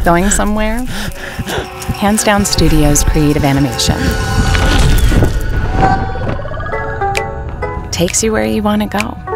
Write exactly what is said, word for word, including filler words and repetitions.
Going somewhere? Hands Down Studios Creative Animation. Takes you where you want to go.